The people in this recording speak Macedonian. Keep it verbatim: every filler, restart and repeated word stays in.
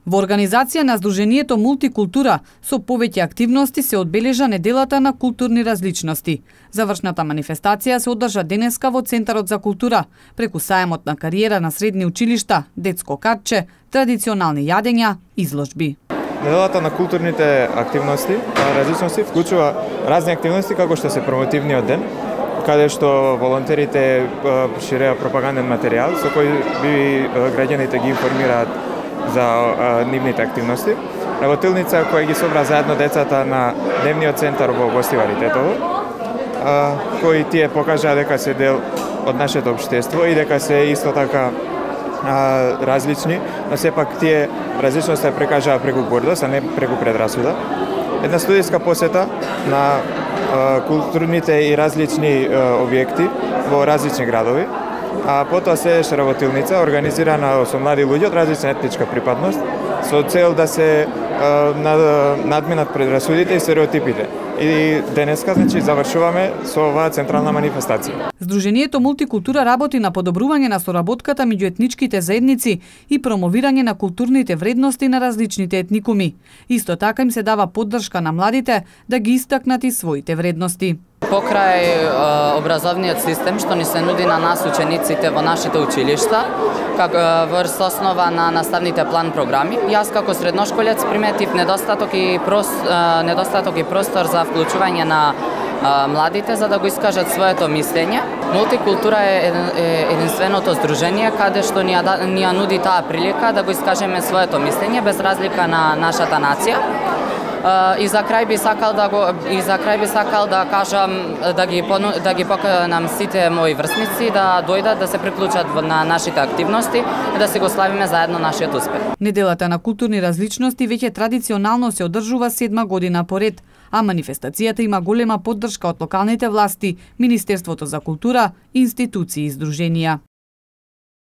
Во организација на Сдруженијето Мултикултура со повеќе активности се одбележа неделата на културни различности. Завршната манифестација се одржа денеска во Центарот за култура, преку сајмот на кариера на средни училишта, детско картче, традиционални јадења, изложби. Неделата на културните активности, различности, вклучува разни активности како што се промотивниот ден, каде што волонтерите ширеа пропаганден материјал со кој би граѓаните ги информираат за а, нивните активности. Работилница која ги собра заедно децата на дневниот центар во Гостивари Тетово, а, кои тие покажаа дека се дел од нашето општество и дека се исто така а, различни, но сепак тие различности ја прекажаа преку гордост, а не преку предрасуда. Една студиска посета на а, културните и различни а, објекти во различни градови, а потоа следеше работилница организирана со млади луѓе од различна етничка припадност со цел да се а, надминат предрасудите и стереотипите. И денеска, значи, завршуваме со оваа централна манифестација. Сдруженијето Мултикултура работи на подобрување на соработката меѓу етничките заедници и промовирање на културните вредности на различните етникуми. Исто така им се дава поддршка на младите да ги истакнат и своите вредности. Покрај е, образовниот систем што ни се нуди на нас учениците во нашите училишта, како врз основа на наставните план програми, јас како средношколец приметив недостаток и прос, недостаток и простор за вклучување на младите за да го искажат своето мислење. Мултикултура е единственото здружение каде што ни ја, ни ја нуди таа прилика да го искажеме своето мислење без разлика на нашата нација. И за крај би сакал да го и за крај би сакал да кажам да ги пону, да ги поканам сите мои врсници да дојдат да се приклучат на нашите активности и да се го славиме заедно нашиот успех. Неделата на културни различности веќе традиционално се одржува седма година поред, а манифестацијата има голема поддршка од локалните власти, Министерството за култура, институции и здруженија.